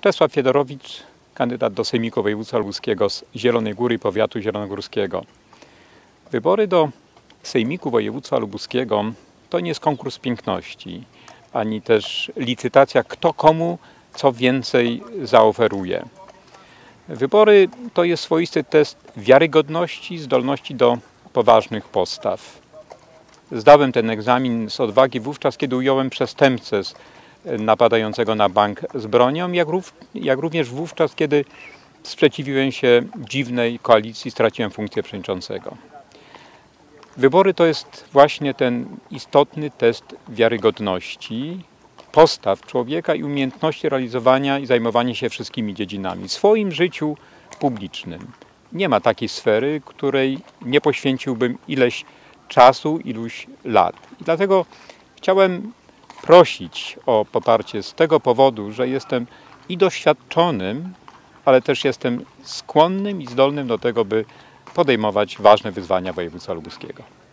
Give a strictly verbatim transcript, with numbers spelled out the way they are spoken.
Czesław Fiedorowicz, kandydat do Sejmiku Województwa Lubuskiego z Zielonej Góry, powiatu zielonogórskiego. Wybory do Sejmiku Województwa Lubuskiego to nie jest konkurs piękności, ani też licytacja, kto komu co więcej zaoferuje. Wybory to jest swoisty test wiarygodności, zdolności do poważnych postaw. Zdałem ten egzamin z odwagi wówczas, kiedy ująłem przestępcę napadającego na bank z bronią, jak, rów, jak również wówczas, kiedy sprzeciwiłem się dziwnej koalicji, straciłem funkcję przewodniczącego. Wybory to jest właśnie ten istotny test wiarygodności, postaw człowieka i umiejętności realizowania i zajmowania się wszystkimi dziedzinami w swoim życiu publicznym. Nie ma takiej sfery, której nie poświęciłbym ileś czasu, iluś lat. I dlatego chciałem prosić o poparcie z tego powodu, że jestem i doświadczonym, ale też jestem skłonnym i zdolnym do tego, by podejmować ważne wyzwania województwa lubuskiego.